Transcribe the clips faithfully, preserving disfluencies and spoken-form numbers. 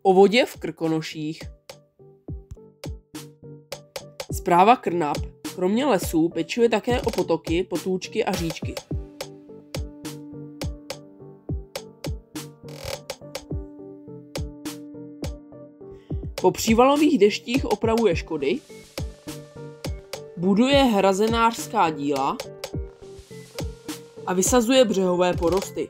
O vodě v Krkonoších. Správa Krnap kromě lesů pečuje také o potoky, potůčky a říčky. Po přívalových deštích opravuje škody, buduje hrazenářská díla a vysazuje břehové porosty.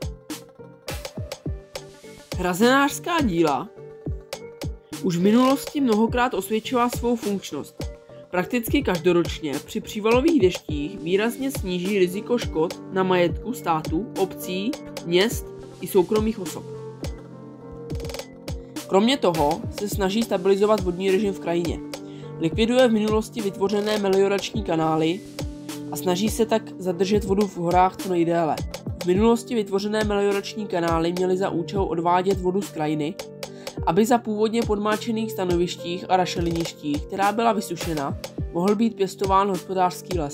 Hrazenářská díla už v minulosti mnohokrát osvědčila svou funkčnost. Prakticky každoročně při přívalových deštích výrazně sníží riziko škod na majetku státu, obcí, měst i soukromých osob. Kromě toho se snaží stabilizovat vodní režim v krajině. Likviduje v minulosti vytvořené meliorační kanály a snaží se tak zadržet vodu v horách co nejdéle. V minulosti vytvořené meliorační kanály měly za účel odvádět vodu z krajiny, aby za původně podmáčených stanovištích a rašeliništích, která byla vysušena, mohl být pěstován hospodářský les.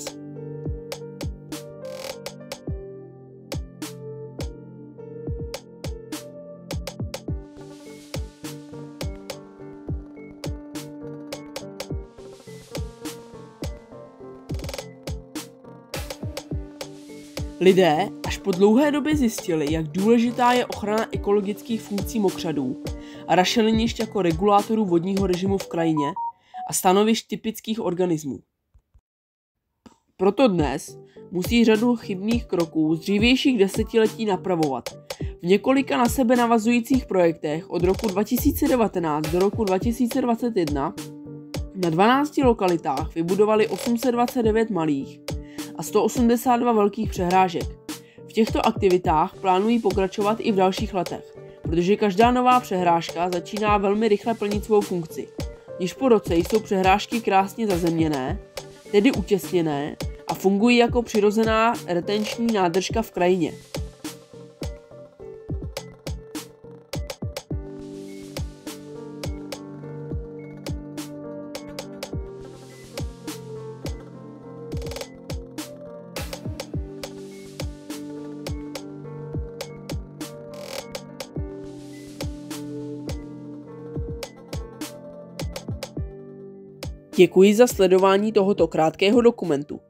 Lidé až po dlouhé době zjistili, jak důležitá je ochrana ekologických funkcí mokřadů a rašelinišť jako regulátorů vodního režimu v krajině a stanovišť typických organismů. Proto dnes musí řadu chybných kroků z dřívějších desetiletí napravovat. V několika na sebe navazujících projektech od roku dva tisíce devatenáct do roku dva tisíce dvacet jedna na dvanácti lokalitách vybudovali osm set dvacet devět malých a sto osmdesát dva velkých přehrážek. V těchto aktivitách plánují pokračovat i v dalších letech, protože každá nová přehrážka začíná velmi rychle plnit svou funkci. Již po roce jsou přehrážky krásně zazemněné, tedy utěsněné a fungují jako přirozená retenční nádržka v krajině. Děkuji za sledování tohoto krátkého dokumentu.